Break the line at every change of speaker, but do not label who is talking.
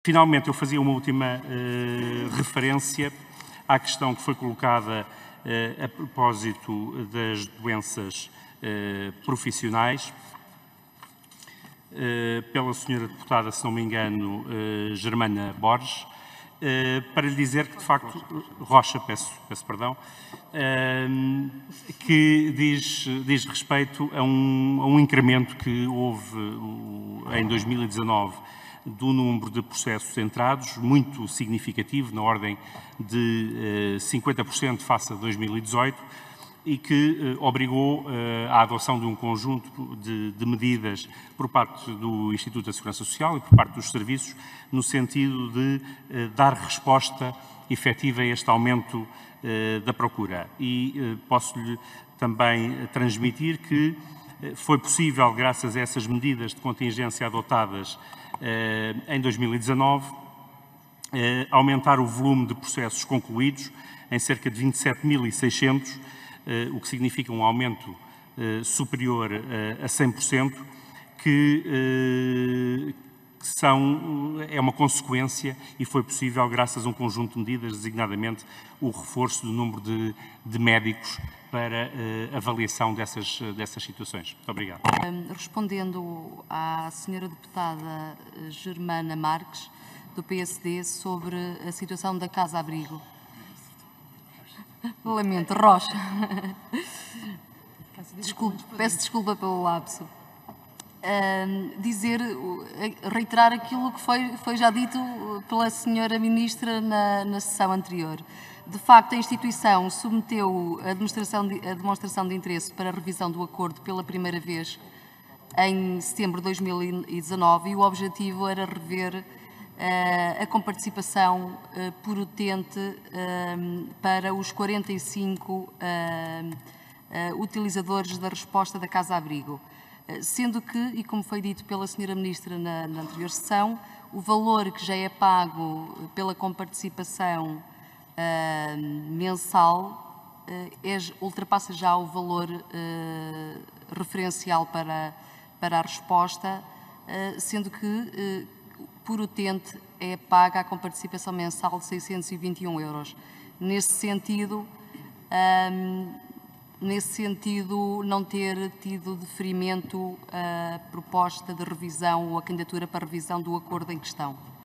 Finalmente, eu fazia uma última referência à questão que foi colocada a propósito das doenças profissionais pela senhora deputada, se não me engano, Germana Borges, para lhe dizer que, de facto, Rocha, peço perdão, que diz respeito a um incremento que houve em 2019 do número de processos entrados, muito significativo, na ordem de 50% face a 2018, e que obrigou à adoção de um conjunto de medidas por parte do Instituto da Segurança Social e por parte dos serviços, no sentido de dar resposta efetiva a este aumento da procura. E posso-lhe também transmitir que foi possível, graças a essas medidas de contingência adotadas em 2019, aumentar o volume de processos concluídos em cerca de 27.600, o que significa um aumento superior a 100%, que é uma consequência e foi possível graças a um conjunto de medidas, designadamente o reforço do número de médicos para avaliação dessas situações. Muito obrigado.
Respondendo à senhora deputada Germana Marques, do PSD, sobre a situação da Casa-Abrigo. Lamento, Rocha. Peço desculpa pelo lapso. Reiterar aquilo que foi já dito pela senhora Ministra na sessão anterior. De facto, a instituição submeteu a demonstração de interesse para a revisão do acordo pela primeira vez em setembro de 2019 e o objetivo era rever a comparticipação por utente para os 45 utilizadores da resposta da Casa-Abrigo. Sendo que, e como foi dito pela senhora Ministra na anterior sessão, o valor que já é pago pela comparticipação mensal ultrapassa já o valor referencial para a resposta, sendo que por utente é paga a comparticipação mensal de 621 euros. Nesse sentido, não ter tido deferimento a proposta de revisão ou a candidatura para revisão do acordo em questão.